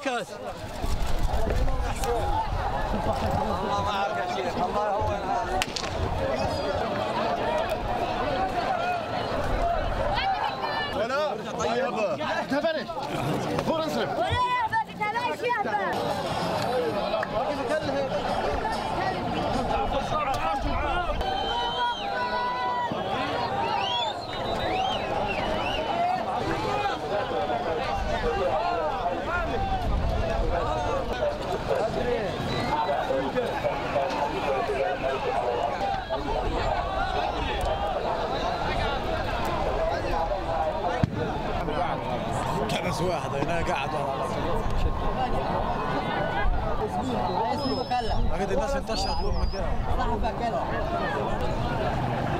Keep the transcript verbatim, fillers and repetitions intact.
الكاس. الله معك يا شيخ، الله يهون عليك. ولا طيبة تبرش فور انصرف ولا يا بنت تلاش يا بنت كنس واحد هنا قاعد اكيد الناس انتشرت يوم مكان